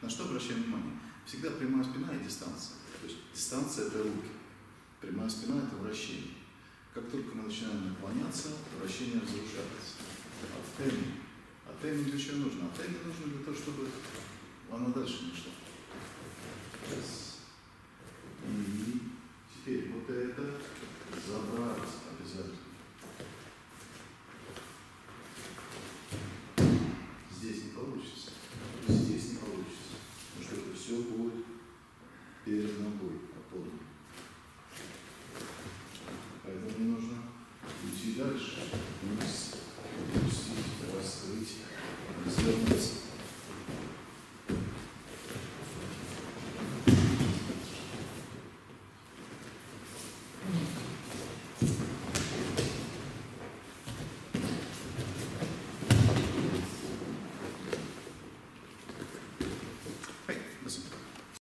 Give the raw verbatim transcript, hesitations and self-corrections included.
На что обращаем внимание? Всегда прямая спина и дистанция. То есть дистанция – это руки, прямая спина – это вращение. Как только мы начинаем наклоняться, вращение разрушается. А тайминг? А тайминг для чего нужно? А тайминг нужно для того, чтобы оно дальше не шло.